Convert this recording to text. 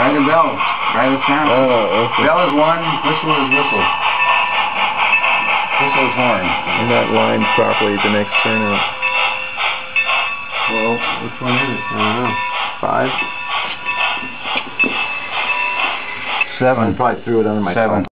Try the bell. Try the sound. Oh, okay. Bell is one, whistle is whistle. Whistle is horn. I'm not lined properly at the next turnout. Well, which one is it? I don't know. 5? 7. I probably threw it under my 7.